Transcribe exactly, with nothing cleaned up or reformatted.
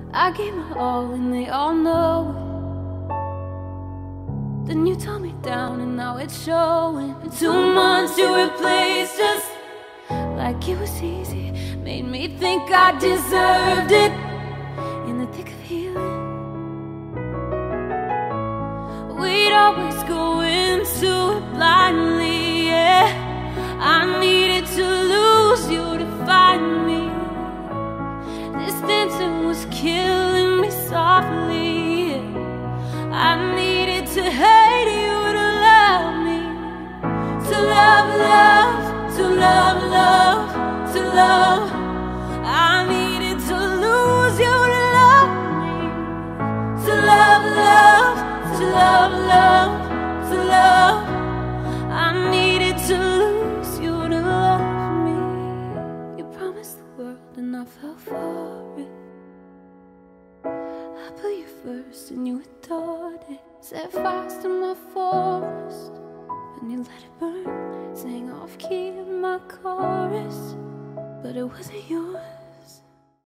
I gave my all and they all know it. Then you tore me down and now it's showing. In two months you replaced us like it was easy. Made me think I deserved it. In the thick of healing, we'd always go into it blindly, yeah. I needed to lose you to find me. Distancing was killing me softly, yeah. I needed to hate you to love me. To love, love, to love, love, to love. I needed to lose you to love me. To love, love, to love, love, to love. I needed to lose you to love me. You promised the world and I fell for it. I put you first and you adored it. Set fires to my forest and you let it burn. Sang off key in my chorus, but it wasn't yours.